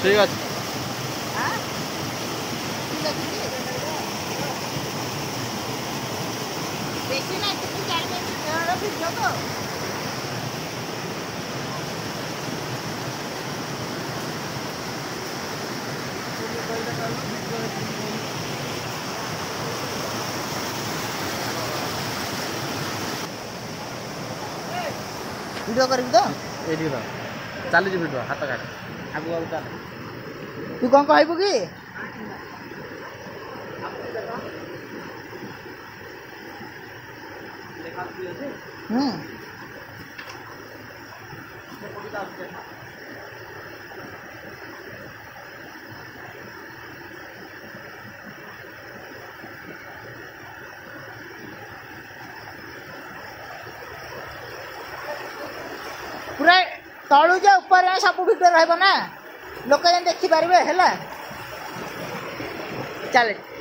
ठीक अच्छे बेसी ना 4 मिनट भिडियो तो वीडियो करी तो ये चली भिडियो हाथ काट आगु आगु चल तू कौन कहबू कि पूरा तलू जे ऊपर सब भिडियो रहा ना लोक देखी पारे है चले।